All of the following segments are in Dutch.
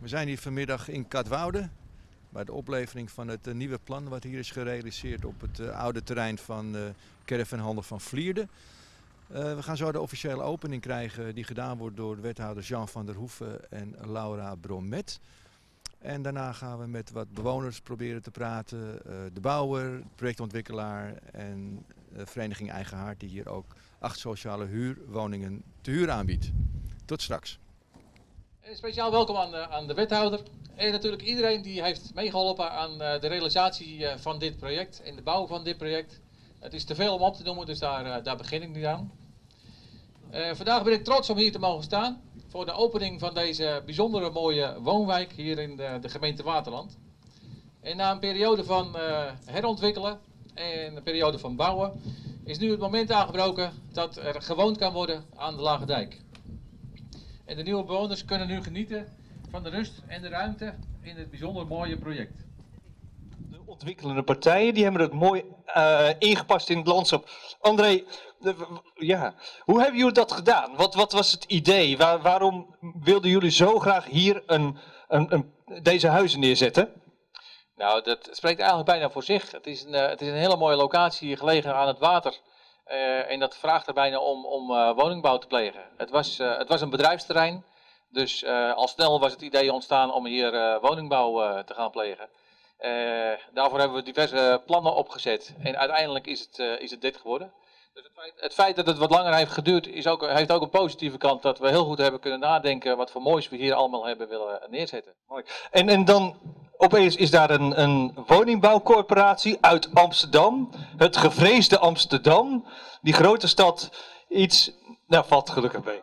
We zijn hier vanmiddag in Katwoude bij de oplevering van het nieuwe plan wat hier is gerealiseerd op het oude terrein van caravanhandel van Vlierde. We gaan zo de officiële opening krijgen die gedaan wordt door de wethouder Jean van der Hoeven en Laura Bromet. En daarna gaan we met wat bewoners proberen te praten, de bouwer, projectontwikkelaar en vereniging Eigen Haard die hier ook 8 sociale huurwoningen te huur aanbiedt. Tot straks. Speciaal welkom aan de wethouder en natuurlijk iedereen die heeft meegeholpen aan de realisatie van dit project en de bouw van dit project. Het is te veel om op te noemen, dus daar begin ik niet aan. Vandaag ben ik trots om hier te mogen staan voor de opening van deze bijzondere mooie woonwijk hier in de gemeente Waterland. En na een periode van herontwikkelen en een periode van bouwen is nu het moment aangebroken dat er gewoond kan worden aan de Lage Dijk. En de nieuwe bewoners kunnen nu genieten van de rust en de ruimte in het bijzonder mooie project. De ontwikkelende partijen die hebben het mooi ingepast in het landschap. André, hoe hebben jullie dat gedaan? Wat was het idee? Waarom wilden jullie zo graag hier deze huizen neerzetten? Nou, dat spreekt eigenlijk bijna voor zich. Het is een hele mooie locatie gelegen aan het water. En dat vraagt er bijna om woningbouw te plegen. Het was een bedrijfsterrein, dus al snel was het idee ontstaan om hier woningbouw te gaan plegen. Daarvoor hebben we diverse plannen opgezet en uiteindelijk is het dit geworden. Dus het feit dat het wat langer heeft geduurd heeft ook een positieve kant, dat we heel goed hebben kunnen nadenken wat voor moois we hier allemaal hebben willen neerzetten. Mooi. En dan opeens is daar een woningbouwcorporatie uit Amsterdam, het gevreesde Amsterdam, die grote stad, valt gelukkig mee.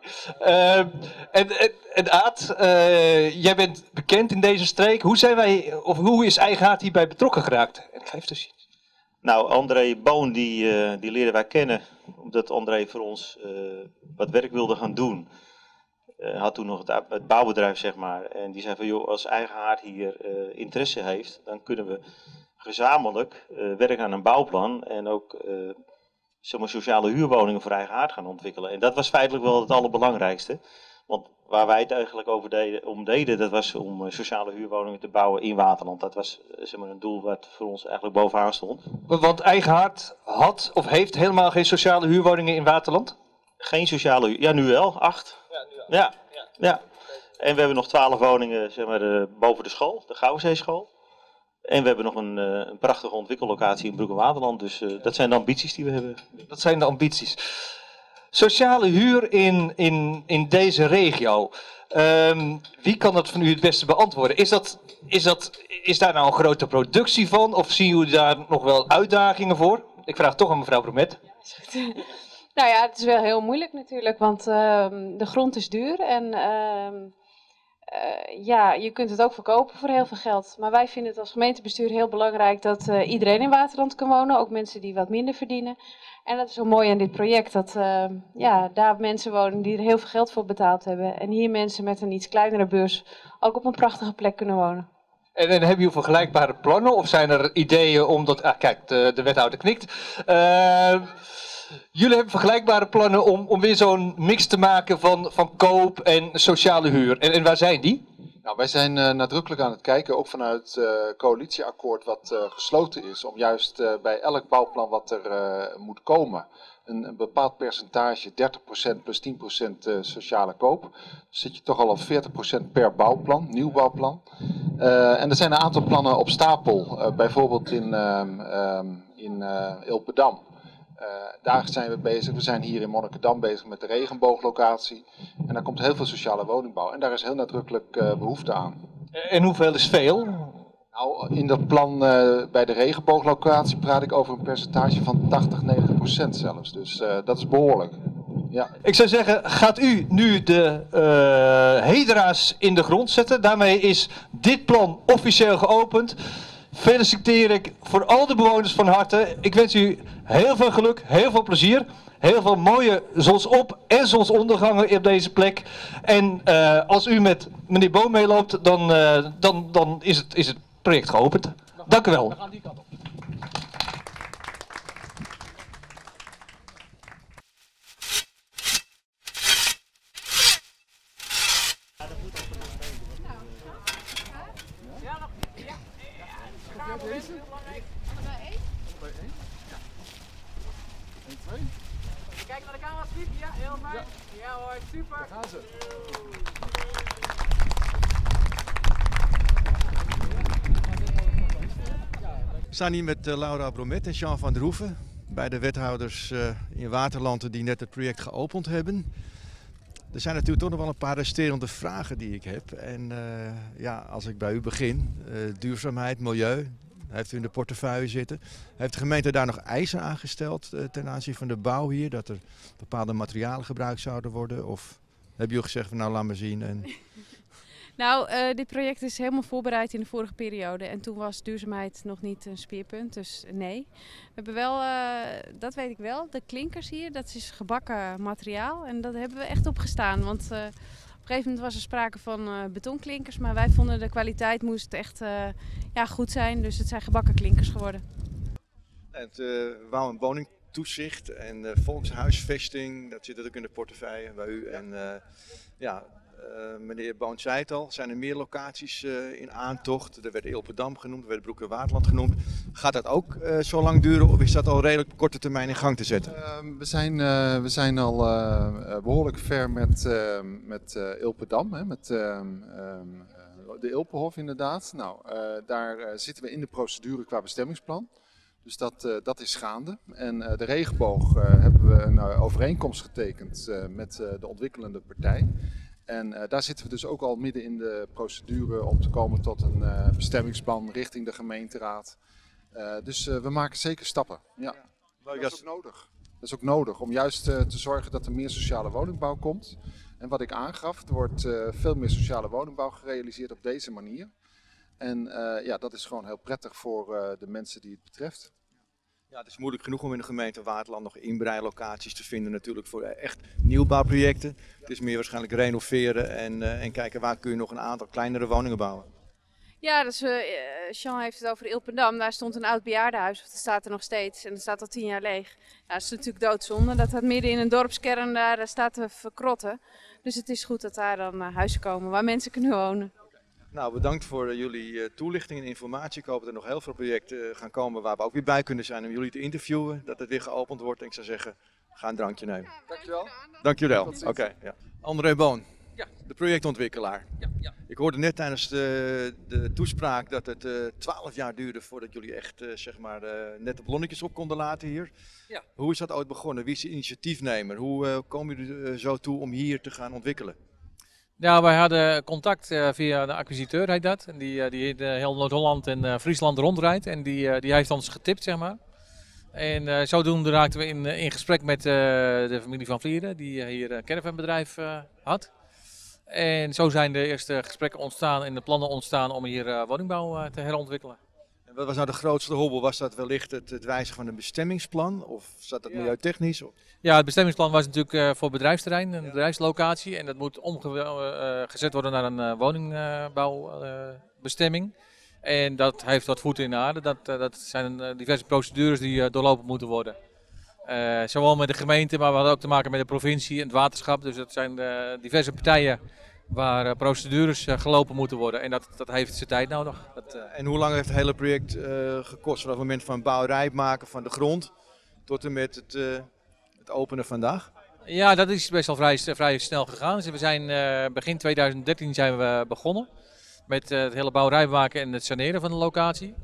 En Aad, jij bent bekend in deze streek. Hoe is Eigen Haard hierbij betrokken geraakt? Ik ga even te zien. Nou, André Boon, die leerden wij kennen, omdat André voor ons wat werk wilde gaan doen. Had toen nog het bouwbedrijf, zeg maar. En die zei van, joh, als Eigen Haard hier interesse heeft, dan kunnen we gezamenlijk werken aan een bouwplan en ook sociale huurwoningen voor Eigen Haard gaan ontwikkelen. En dat was feitelijk wel het allerbelangrijkste. Want waar wij het eigenlijk om deden, dat was om sociale huurwoningen te bouwen in Waterland. Dat was een doel wat voor ons eigenlijk bovenaan stond. Want Eigen Haard had of heeft helemaal geen sociale huurwoningen in Waterland? Geen sociale huur, ja nu wel, 8. Ja, nu wel. Ja. En we hebben nog 12 woningen boven de school, de Gouwenzeeschool. En we hebben nog een prachtige ontwikkellocatie in Broek en Waterland. Dus dat zijn de ambities die we hebben. Dat zijn de ambities. Sociale huur in deze regio. Wie kan dat van u het beste beantwoorden? Is daar nou een grote productie van? Of zien jullie daar nog wel uitdagingen voor? Ik vraag toch aan mevrouw Bromet. Nou ja, het is wel heel moeilijk natuurlijk, want de grond is duur en je kunt het ook verkopen voor heel veel geld. Maar wij vinden het als gemeentebestuur heel belangrijk dat iedereen in Waterland kan wonen, ook mensen die wat minder verdienen. En dat is zo mooi aan dit project, dat daar mensen wonen die er heel veel geld voor betaald hebben. En hier mensen met een iets kleinere beurs ook op een prachtige plek kunnen wonen. En hebben jullie vergelijkbare plannen of zijn er ideeën om dat... kijk, de wethouder knikt. Jullie hebben vergelijkbare plannen om weer zo'n mix te maken van koop en sociale huur. En waar zijn die? Nou, wij zijn nadrukkelijk aan het kijken, ook vanuit het coalitieakkoord wat gesloten is, om juist bij elk bouwplan wat er moet komen, een bepaald percentage, 30% plus 10% sociale koop. Dan zit je toch al op 40% per bouwplan, nieuw bouwplan. En er zijn een aantal plannen op stapel, bijvoorbeeld in Ilpendam. Daar zijn we bezig. We zijn hier in Monnikendam bezig met de regenbooglocatie. En daar komt heel veel sociale woningbouw. En daar is heel nadrukkelijk behoefte aan. En hoeveel is veel? Nou, in dat plan bij de regenbooglocatie praat ik over een percentage van 80-90% zelfs. Dus dat is behoorlijk. Ja. Ik zou zeggen, gaat u nu de hedera's in de grond zetten. Daarmee is dit plan officieel geopend. Feliciteer ik voor al de bewoners van harte. Ik wens u heel veel geluk, heel veel plezier. Heel veel mooie zonsop- en zonsondergangen op deze plek. En als u met meneer Boom meeloopt, dan is het project geopend. Dank u wel. We gaan die kant op. Kijk naar de camera, alsjeblieft. Ja, heel fijn. Ja hoor, super. Daar gaan ze. We staan hier met Laura Bromet en Jean van der Hoeven, beide wethouders in Waterland die net het project geopend hebben. Er zijn natuurlijk toch nog wel een paar resterende vragen die ik heb. En ja, als ik bij u begin, duurzaamheid, milieu, heeft u in de portefeuille zitten. Heeft de gemeente daar nog eisen aan gesteld ten aanzien van de bouw hier? Dat er bepaalde materialen gebruikt zouden worden? Of hebben jullie gezegd van nou laat maar zien? En... Nou, dit project is helemaal voorbereid in de vorige periode en toen was duurzaamheid nog niet een speerpunt, dus nee. We hebben wel, dat weet ik wel, de klinkers hier, dat is gebakken materiaal en daar hebben we echt op gestaan. Want op een gegeven moment was er sprake van betonklinkers, maar wij vonden de kwaliteit moest echt ja, goed zijn, dus het zijn gebakken klinkers geworden. Het wou- en woningtoezicht en volkshuisvesting, dat zit ook in de portefeuille bij u. En ja... meneer Boon zei het al, zijn er meer locaties in aantocht. Er werd Ilpendam genoemd, er werd Broek en Waterland genoemd. Gaat dat ook zo lang duren of is dat al redelijk op korte termijn in gang te zetten? We zijn al behoorlijk ver met Ilpendam, hè, met de Ilpenhof inderdaad. Nou, daar zitten we in de procedure qua bestemmingsplan. Dus dat is gaande. En de regenboog hebben we een overeenkomst getekend met de ontwikkelende partij. En daar zitten we dus ook al midden in de procedure om te komen tot een bestemmingsplan richting de gemeenteraad. Dus we maken zeker stappen. Ja. Dat is ook nodig. Dat is ook nodig om juist te zorgen dat er meer sociale woningbouw komt. En wat ik aangaf, er wordt veel meer sociale woningbouw gerealiseerd op deze manier. En ja, dat is gewoon heel prettig voor de mensen die het betreft. Ja, het is moeilijk genoeg om in de gemeente Waterland nog inbreilocaties te vinden natuurlijk voor echt nieuwbouwprojecten. Het is meer waarschijnlijk renoveren en kijken waar kun je nog een aantal kleinere woningen bouwen. Ja, dus Jean heeft het over Ilpendam. Daar stond een oud bejaardenhuis, of dat staat er nog steeds. En dat staat al 10 jaar leeg. Ja, dat is natuurlijk doodzonde. Dat midden in een dorpskern daar staat te verkrotten. Dus het is goed dat daar dan huizen komen waar mensen kunnen wonen. Nou, bedankt voor jullie toelichting en informatie. Ik hoop dat er nog heel veel projecten gaan komen waar we ook weer bij kunnen zijn om jullie te interviewen. Dat het weer geopend wordt. En ik zou zeggen, ga een drankje nemen. Dankjewel. Dankjewel. Oké. Ja. André Boon, Ja. de projectontwikkelaar. Ja. Ik hoorde net tijdens de toespraak dat het 12 jaar duurde voordat jullie echt zeg maar, net de ballonnetjes op konden laten hier. Ja. Hoe is dat ooit begonnen? Wie is de initiatiefnemer? Hoe komen jullie zo toe om hier te gaan ontwikkelen? Ja, wij hadden contact via de acquisiteur, heet dat. En die heel Noord-Holland en Friesland rondrijdt. En die heeft ons getipt, zeg maar. En zodoende raakten we in gesprek met de familie van Vlieren, die hier een caravanbedrijf had. En zo zijn de eerste gesprekken ontstaan en de plannen ontstaan om hier woningbouw te herontwikkelen. En wat was nou de grootste hobbel? Was dat wellicht het wijzigen van een bestemmingsplan? Of zat dat milieutechnisch? Ja, het bestemmingsplan was natuurlijk voor bedrijfsterrein, een bedrijfslocatie. En dat moet omgezet worden naar een woningbouwbestemming. En dat heeft wat voeten in de aarde. Dat zijn diverse procedures die doorlopen moeten worden. Zowel met de gemeente, maar we hadden ook te maken met de provincie en het waterschap. Dus dat zijn diverse partijen waar procedures gelopen moeten worden. En dat heeft zijn tijd nodig. En hoe lang heeft het hele project gekost? Vanaf het moment van bouwrijp maken van de grond tot en met het openen vandaag? Ja, dat is best wel vrij snel gegaan. Dus we zijn begin 2013 zijn we begonnen met het hele bouwrijp maken en het saneren van de locatie.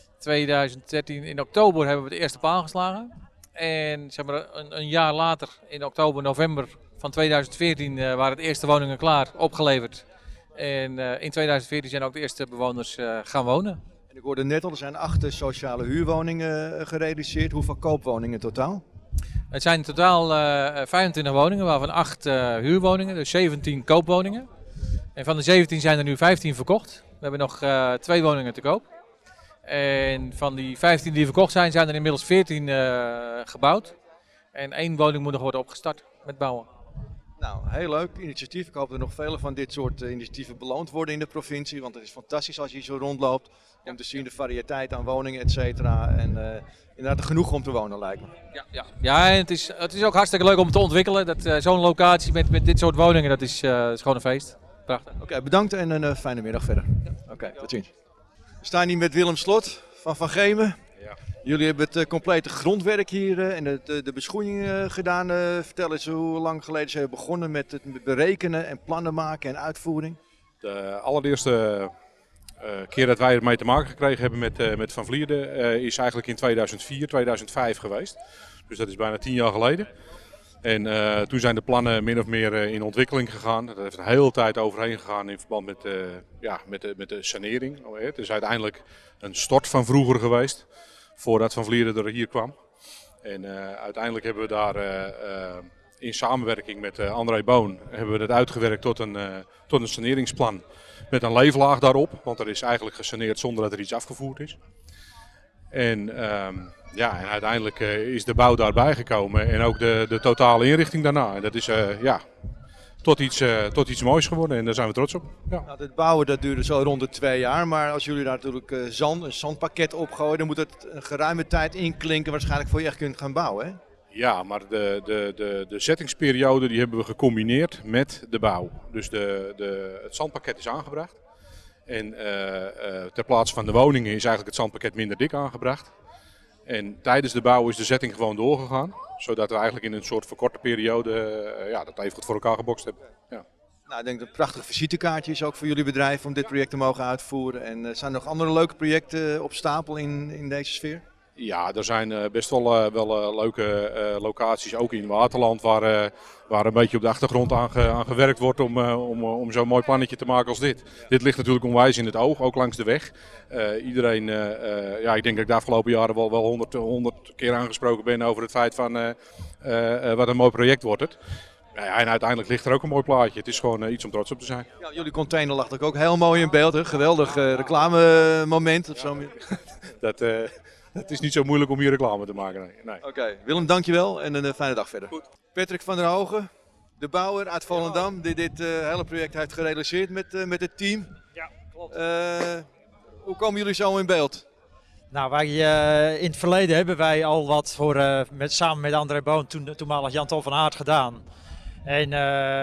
2013 in oktober hebben we de eerste paal geslagen. En zeg maar, een jaar later, in oktober, november van 2014, waren de eerste woningen klaar, opgeleverd. En in 2014 zijn ook de eerste bewoners gaan wonen. En ik hoorde net al, er zijn 8 sociale huurwoningen gerealiseerd. Hoeveel koopwoningen totaal? Het zijn in totaal 25 woningen, waarvan 8 huurwoningen, dus 17 koopwoningen. En van de 17 zijn er nu 15 verkocht. We hebben nog 2 woningen te koop. En van die 15 die verkocht zijn, zijn er inmiddels 14 gebouwd. En 1 woning moet nog worden opgestart met bouwen. Nou, heel leuk initiatief. Ik hoop dat er nog vele van dit soort initiatieven beloond worden in de provincie. Want het is fantastisch als je hier zo rondloopt. Om te zien de variëteit aan woningen, et cetera. En inderdaad genoeg om te wonen, lijkt me. Ja, en het is ook hartstikke leuk om te ontwikkelen. Zo'n locatie met dit soort woningen, dat is gewoon een feest. Prachtig. Oké, bedankt en een fijne middag verder. Oké, tot ziens. We staan hier met Willem Slot Van Gemen. Ja. Jullie hebben het complete grondwerk hier en de beschoeiing gedaan. Vertel eens hoe lang geleden ze hebben begonnen met het berekenen en plannen maken en uitvoering. De allereerste keer dat wij ermee te maken gekregen hebben met Van Vlierde is eigenlijk in 2004, 2005 geweest. Dus dat is bijna 10 jaar geleden. En toen zijn de plannen min of meer in ontwikkeling gegaan. Dat heeft een hele tijd overheen gegaan in verband met de sanering. Het is uiteindelijk een stort van vroeger geweest, voordat Van Vlierde er hier kwam. En uiteindelijk hebben we daar in samenwerking met André Boon hebben we dat uitgewerkt tot een saneringsplan. Met een leeflaag daarop, want er is eigenlijk gesaneerd zonder dat er iets afgevoerd is. En uiteindelijk is de bouw daarbij gekomen en ook de totale inrichting daarna. En dat is tot iets moois geworden en daar zijn we trots op. Ja. Nou, het bouwen dat duurde zo rond de 2 jaar, maar als jullie daar natuurlijk een zandpakket opgooien, dan moet het een geruime tijd inklinken waarschijnlijk voor je echt kunt gaan bouwen, hè? Ja, maar de zettingsperiode die hebben we gecombineerd met de bouw. Dus het zandpakket is aangebracht. En ter plaatse van de woningen is eigenlijk het zandpakket minder dik aangebracht. En tijdens de bouw is de zetting gewoon doorgegaan. Zodat we eigenlijk in een soort verkorte periode dat even goed voor elkaar gebokst hebben. Ja. Nou, ik denk dat het een prachtig visitekaartje is ook voor jullie bedrijf om dit project te mogen uitvoeren. En zijn er nog andere leuke projecten op stapel in deze sfeer? Ja, er zijn best wel leuke locaties, ook in Waterland, waar een beetje op de achtergrond aan gewerkt wordt om zo'n mooi plannetje te maken als dit. Dit ligt natuurlijk onwijs in het oog, ook langs de weg. Iedereen, ik denk dat ik de afgelopen jaren wel 100 keer aangesproken ben over het feit van wat een mooi project wordt het. Ja, en uiteindelijk ligt er ook een mooi plaatje. Het is gewoon iets om trots op te zijn. Ja, jullie container lag ook heel mooi in beeld, hè? Geweldig reclamemoment of zo. Het is niet zo moeilijk om hier reclame te maken. Nee. Oké, Willem, dankjewel en een fijne dag verder. Goed. Patrick van der Hogen, de bouwer uit Volendam, die dit hele project heeft gerealiseerd met het team. Ja, klopt. Hoe komen jullie zo in beeld? Nou, wij, in het verleden hebben wij al wat samen met André Boon, toenmalig Jan-Tol van Aert, gedaan. En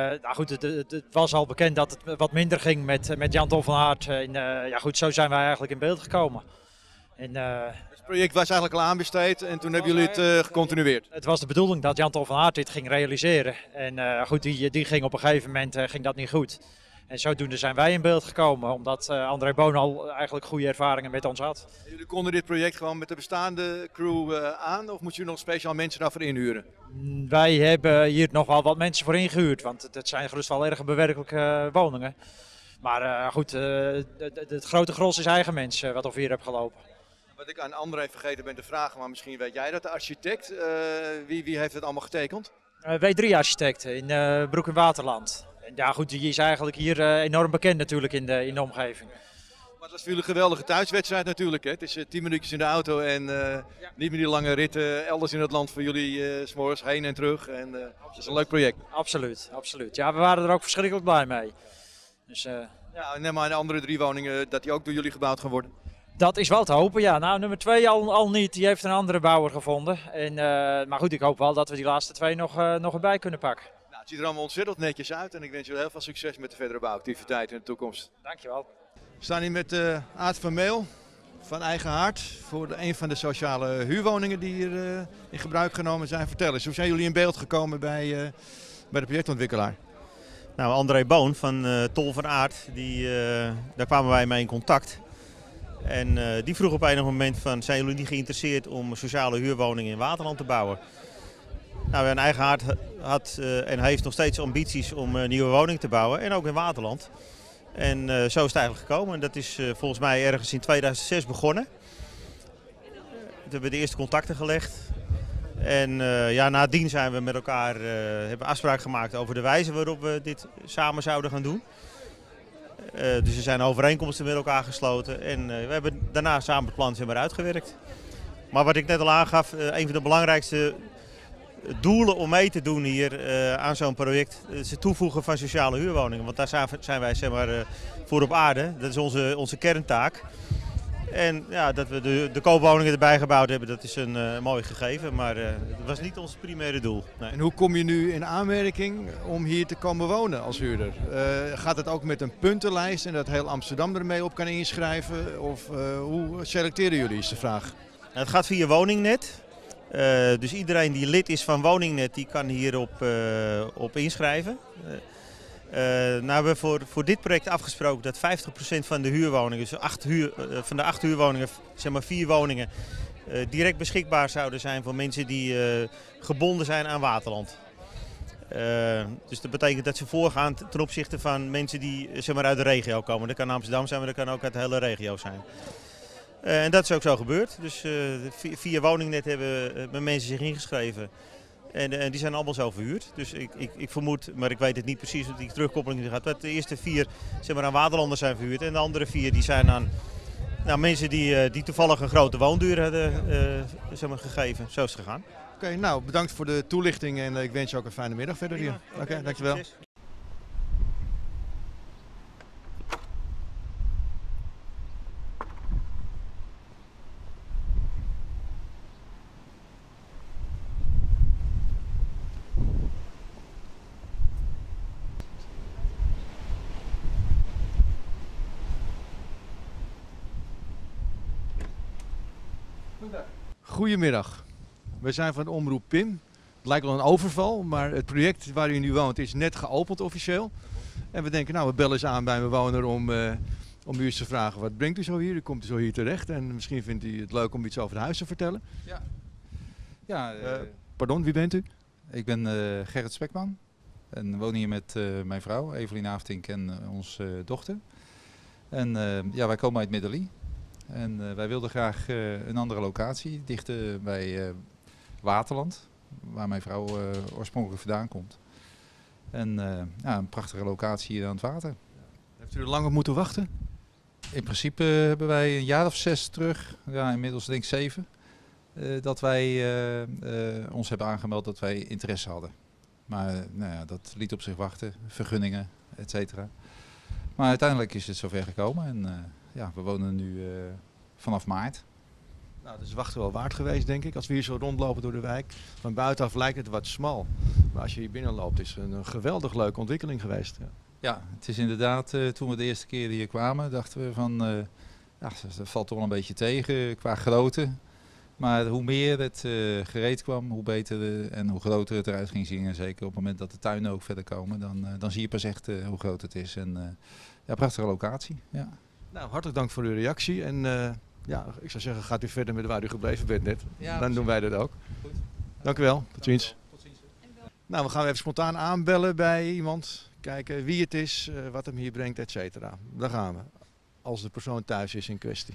het was al bekend dat het wat minder ging met Jan-Tol van Aert. En zo zijn wij eigenlijk in beeld gekomen. En, het project was eigenlijk al aanbesteed en toen hebben jullie het gecontinueerd? Het was de bedoeling dat Jan-Tol van Aert dit ging realiseren. En die ging op een gegeven moment ging dat niet goed. En zodoende zijn wij in beeld gekomen, omdat André Boon al eigenlijk goede ervaringen met ons had. En jullie konden dit project gewoon met de bestaande crew aan, of moet je nog speciaal mensen daarvoor inhuren? Wij hebben hier nog wel wat mensen voor ingehuurd, want het zijn gerust wel erg bewerkelijke woningen. Maar het grote gros is eigen mensen wat we hier hebben gelopen. Wat ik aan André vergeten ben te vragen, maar misschien weet jij dat, de architect, wie heeft het allemaal getekend? W3-architect in Broek en Waterland. En ja goed, die is eigenlijk hier enorm bekend natuurlijk in de omgeving. Maar het was voor jullie een geweldige thuiswedstrijd natuurlijk, hè? Het is 10 minuutjes in de auto en niet meer die lange ritten elders in het land voor jullie 's morgens heen en terug. En het is een leuk project. Absoluut, absoluut. Ja, we waren er ook verschrikkelijk blij mee. Dus, ja, neem maar de andere 3 woningen, dat die ook door jullie gebouwd gaan worden. Dat is wel te hopen, ja. Nou, nummer 2 al niet. Die heeft een andere bouwer gevonden. En, maar goed, ik hoop wel dat we die laatste 2 nog erbij kunnen pakken. Nou, het ziet er allemaal ontzettend netjes uit en ik wens jullie heel veel succes met de verdere bouwactiviteiten in de toekomst. Dankjewel. We staan hier met Aad van Meel van Eigen Haard voor een van de sociale huurwoningen die hier in gebruik genomen zijn. Vertel eens, hoe zijn jullie in beeld gekomen bij de projectontwikkelaar? Nou, André Boon van Tol van Aert, daar kwamen wij mee in contact. En die vroeg op enig moment van, zijn jullie niet geïnteresseerd om sociale huurwoningen in Waterland te bouwen? Nou, en Eigen Haard had en heeft nog steeds ambities om nieuwe woningen te bouwen en ook in Waterland. En zo is het eigenlijk gekomen. En dat is volgens mij ergens in 2006 begonnen. Toen hebben we de eerste contacten gelegd. En nadien zijn we met elkaar hebben afspraak gemaakt over de wijze waarop we dit samen zouden gaan doen. Dus er zijn overeenkomsten met elkaar gesloten en we hebben daarna samen het plan uitgewerkt. Maar wat ik net al aangaf, een van de belangrijkste doelen om mee te doen hier aan zo'n project is het toevoegen van sociale huurwoningen. Want daar zijn wij voor op aarde, dat is onze kerntaak. En ja, dat we de koopwoningen erbij gebouwd hebben, dat is een mooi gegeven, maar dat was niet ons primaire doel. Nee. En hoe kom je nu in aanmerking om hier te komen wonen als huurder? Gaat het ook met een puntenlijst en dat heel Amsterdam ermee op kan inschrijven? Of hoe selecteren jullie, is de vraag? Nou, het gaat via Woningnet. Dus iedereen die lid is van Woningnet, die kan hierop op inschrijven. Nou hebben we voor dit project afgesproken dat 50% van de huurwoningen, dus van de 8 huurwoningen, zeg maar 4 woningen, direct beschikbaar zouden zijn voor mensen die gebonden zijn aan Waterland. Dus dat betekent dat ze voorgaan ten opzichte van mensen die zeg maar, uit de regio komen. Dat kan Amsterdam zijn, maar dat kan ook uit de hele regio zijn. En dat is ook zo gebeurd. Dus via Woningnet hebben mensen zich ingeschreven. En die zijn allemaal zo verhuurd. Dus ik vermoed, maar ik weet het niet precies hoe die terugkoppeling nu gaat. Dat de eerste 4 zeg maar, aan Waterlanders zijn verhuurd. En de andere 4 die zijn aan mensen die toevallig een grote woonduur hadden zeg maar, gegeven. Zo is het gegaan. Oké, nou bedankt voor de toelichting en ik wens je ook een fijne middag verder hier. Oké, dankjewel. Succes. Goedemiddag. We zijn van de omroep PIM. Het lijkt wel een overval, maar het project waar u nu woont is net geopend officieel. En we denken, nou we bellen eens aan bij een bewoner om u eens te vragen, wat brengt u zo hier? U komt zo hier terecht en misschien vindt u het leuk om iets over het huis te vertellen. Ja. Pardon, wie bent u? Ik ben Gerrit Spekman en woon hier met mijn vrouw Evelien Aftink en onze dochter. En wij komen uit Middelie. En wij wilden graag een andere locatie, dichter bij Waterland, waar mijn vrouw oorspronkelijk vandaan komt. En een prachtige locatie hier aan het water. Heeft u er lang op moeten wachten? In principe hebben wij een jaar of 6 terug, inmiddels denk ik 7, dat wij ons hebben aangemeld dat wij interesse hadden. Maar dat liet op zich wachten, vergunningen, et cetera. Maar uiteindelijk is het zover gekomen en we wonen nu vanaf maart. Nou, dat is wachten wel waard geweest, denk ik. Als we hier zo rondlopen door de wijk. Van buitenaf lijkt het wat smal. Maar als je hier binnen loopt, is het een geweldig leuke ontwikkeling geweest. Ja, het is inderdaad, toen we de eerste keer hier kwamen, dachten we van, dat valt toch wel een beetje tegen qua grootte. Maar hoe meer het gereed kwam, hoe beter en hoe groter het eruit ging zien. En zeker op het moment dat de tuinen ook verder komen, dan zie je pas echt hoe groot het is. En prachtige locatie. Ja. Nou, hartelijk dank voor uw reactie. En ik zou zeggen, gaat u verder met waar u gebleven bent net. Ja, dan doen wij dat ook. Goed. Dank u wel. Tot ziens. Tot ziens. Nou, we gaan even spontaan aanbellen bij iemand. Kijken wie het is, wat hem hier brengt, et cetera. Daar gaan we. Als de persoon thuis is in kwestie.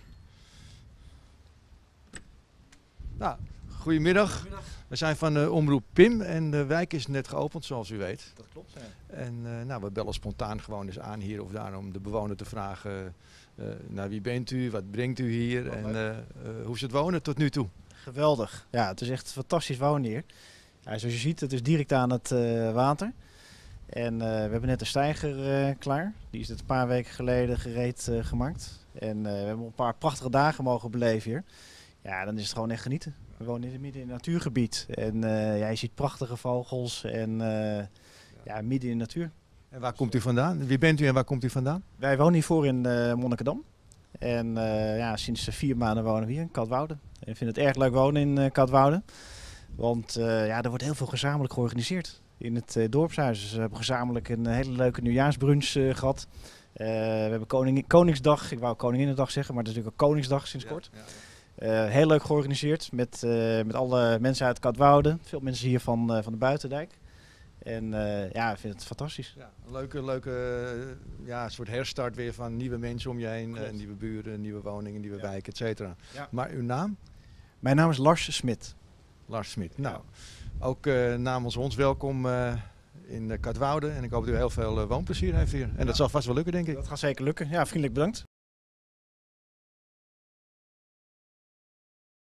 Nou, goedemiddag. Goedemiddag. We zijn van de omroep PIM en de wijk is net geopend, zoals u weet. Dat klopt, ja. En we bellen spontaan gewoon eens aan hier of daar om de bewoner te vragen... wie bent u, wat brengt u hier en hoe is het wonen tot nu toe? Geweldig. Ja, het is echt fantastisch wonen hier. Ja, zoals je ziet, het is direct aan het water. En we hebben net een steiger klaar. Die is net een paar weken geleden gereed gemaakt. En we hebben een paar prachtige dagen mogen beleven hier. Ja, dan is het gewoon echt genieten. We wonen midden in een natuurgebied. En je ziet prachtige vogels en midden in de natuur. En waar komt u vandaan? Wie bent u en waar komt u vandaan? Wij wonen hiervoor in Monnikendam. En sinds 4 maanden wonen we hier in Katwoude. En ik vind het erg leuk wonen in Katwoude. Want er wordt heel veel gezamenlijk georganiseerd in het dorpshuis. Dus we hebben gezamenlijk een hele leuke nieuwjaarsbrunch gehad. We hebben Koningsdag, ik wou Koninginnedag zeggen, maar het is natuurlijk ook Koningsdag sinds kort. Heel leuk georganiseerd met alle mensen uit Katwoude. Veel mensen hier van de Buitendijk. En ik vind het fantastisch. Ja, een leuke soort herstart weer van nieuwe mensen om je heen. Nieuwe buren, nieuwe woningen, nieuwe wijken, et cetera. Ja. Maar uw naam? Mijn naam is Lars Smit. Lars Smit. Nou, ook namens ons welkom in Katwoude. En ik hoop dat u heel veel woonplezier heeft hier. En dat zal vast wel lukken, denk ik. Dat gaat zeker lukken. Ja, vriendelijk bedankt.